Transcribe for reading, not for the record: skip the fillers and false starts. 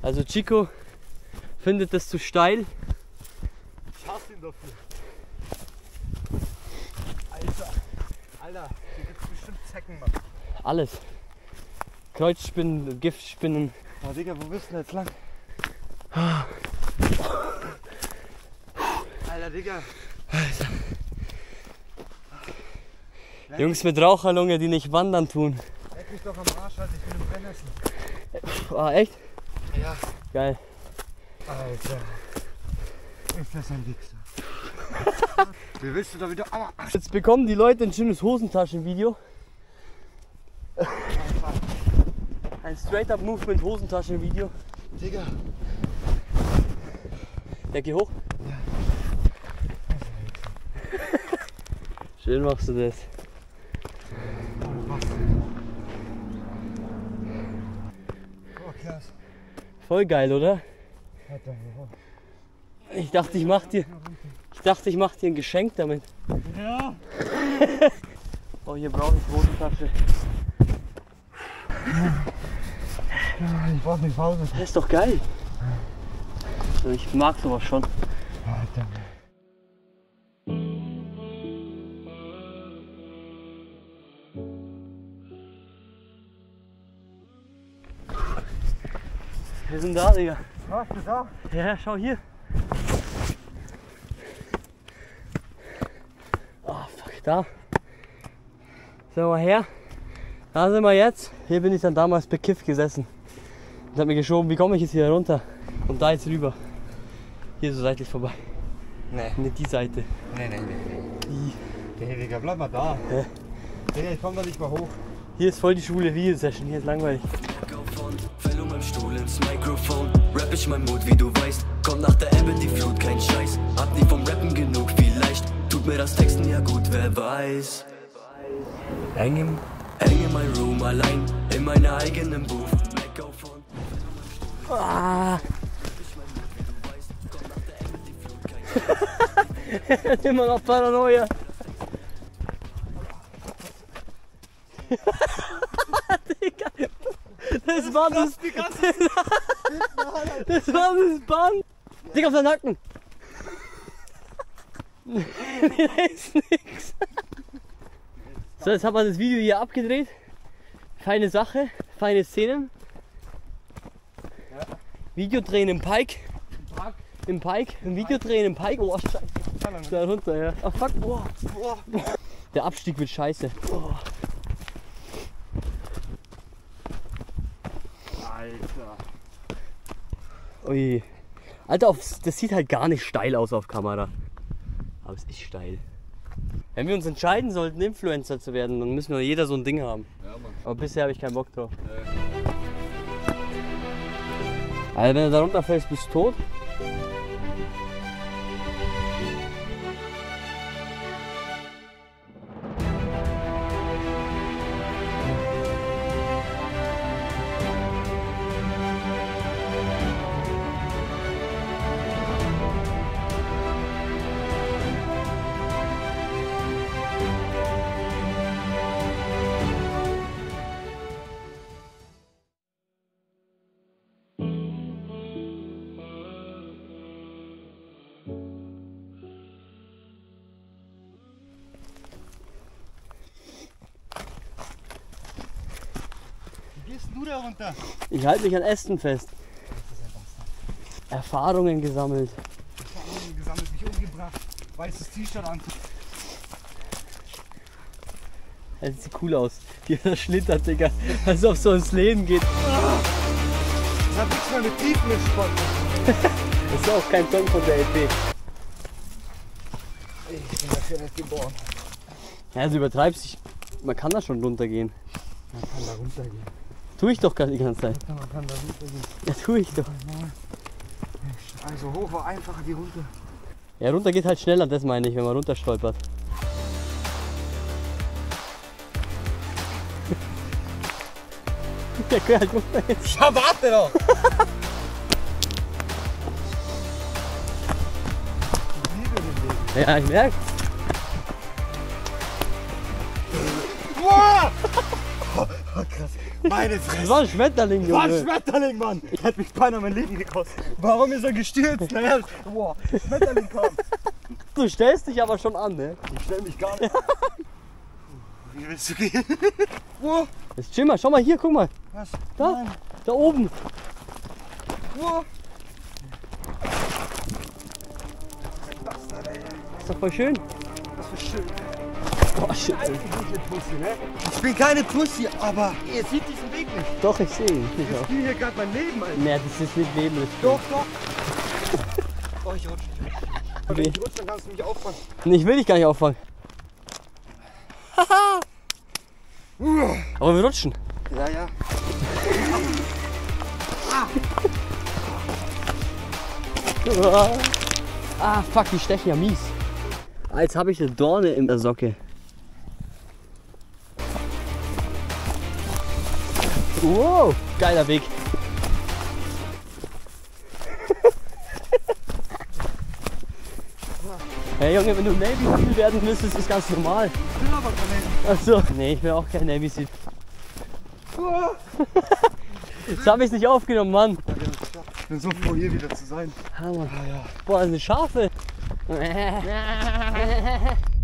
Also Chico findet das zu steil. Ich hasse ihn dafür. Alter, hier gibt's bestimmt Zecken, Mann. Alles. Kreuzspinnen, Giftspinnen. Oh Digga, wo bist du denn jetzt lang? Alter, Digga. Alter. Jungs mit Raucherlunge, die nicht wandern tun. Leck mich doch am Arsch, Alter, ich bin im Brennessen. Ah, echt? Ja. Geil. Alter. Ist das ein Wichser. Wie willst du da wieder... Aua. Jetzt bekommen die Leute ein schönes Hosentaschenvideo. Ein Straight-Up-Movement-Hosentaschenvideo. Digga. Ja, geh hoch. Ja. Schön machst du das. Oh, krass. Voll geil, oder? Ich dachte, ich mach dir ein Geschenk damit. Ja. Oh, hier brauche ich Hosentasche. Ich brauch nicht Pause. Das ist doch geil. Also ich mag sowas schon. Alter. Wir sind da, Digga. Warst du da? Ja, schau hier. Oh, fuck, da. Sind wir mal her. Da sind wir jetzt. Hier bin ich dann damals bekifft gesessen. Und hab mir geschoben, wie komme ich jetzt hier runter? Und da jetzt rüber. Hier so seitlich vorbei. Nee. Nicht die Seite. Nee. Die. Hey, Digga, bleib mal da. Hä? Digga, ich komm da nicht mal hoch. Hier ist voll die schwule Video-Session. Hier ist langweilig. Fäll um meinem Stuhl ins Mikrofon. Rap ich mein Mut, wie du weißt. Kommt nach der Ebbe die Flut, kein Scheiß. Hab nie vom Rappen genug, vielleicht tut mir das Texten ja gut, wer weiß. Häng in my room, allein in meiner eigenen Booth. Mikrofon. Ah. Immer noch Paranoia. Digga. Das war das. Das war das Band. Digga, auf deinen Nacken. Da ist nix. So, jetzt haben wir das Video hier abgedreht. Feine Sache, feine Szenen. Video drehen im Pike. Im Pike, ein Video drehen im Pike. Oh, scheiße. Da runter, ja. Ach fuck, boah. Der Abstieg wird scheiße. Oh. Alter. Ui. Alter, das sieht halt gar nicht steil aus auf Kamera. Aber es ist steil. Wenn wir uns entscheiden sollten, Influencer zu werden, dann müssen wir jeder so ein Ding haben. Ja, Mann. Aber bisher habe ich keinen Bock drauf. Also wenn du da runterfällst, bist du tot. Wie gehst du da runter? Ich halte mich an Ästen fest. Erfahrungen gesammelt. Erfahrungen gesammelt, mich umgebracht. Weißes T-Shirt an. Das sieht cool aus. Wie er schlittert, Digga. Als ob es so ins Leben geht. Das hat nichts mehr mit Tiefensport. Das ist auch kein Song von der LP. Ich bin dafür nicht geboren. Ja, also übertreibst dich. Man kann da schon runtergehen. Man kann da runtergehen. Tu ich doch gerade die ganze Zeit. Man kann da runtergehen. Ja, tu ich doch. Also hoch war einfacher wie runter. Ja, runter geht halt schneller, das meine ich, wenn man runter stolpert. Ja, geh halt runter jetzt. Ja, warte doch! Ich liebe den Leben. Ja, ich merke. Wow! Oh, krass. Meine Das Fresse. war ein Schmetterling, War ein Junge. Schmetterling, Mann. Ich hätte mich beinahe mein Leben gekostet. Warum ist er gestürzt? Naja, boah, Schmetterling kam. Du stellst dich aber schon an, ne? Ich stell mich gar nicht. Wie willst du gehen? Wo? Jetzt chill mal, schau mal hier, guck mal. Was? Da, Nein. da oben. Wo? Ist doch voll schön. Das ist schön. Boah, shit. Ich bin keine Pussy, aber ihr seht diesen Weg nicht. Doch, ich sehe ihn. Ich Ich auch. spiele hier gerade mein Leben, Alter. Nee, das ist nicht Leben. Das Doch, doch. Oh, ich rutsche. Wenn Nee. ich rutsche, dann kannst du mich auffangen. Nee, ich will dich gar nicht auffangen. Aber wir rutschen. Ja, ja. Ah, fuck, die stechen ja mies. Ah, jetzt habe ich eine Dorne in der Socke. Wow, geiler Weg. Hey Junge, wenn du Navy Seal werden müsstest, ist ganz normal. Ich will aber keine. Achso. Nee, ich will auch kein Navy Seal. Jetzt habe ich es nicht aufgenommen, Mann. Ich bin so froh, hier wieder zu sein. Hammer. Boah, das sind Schafe.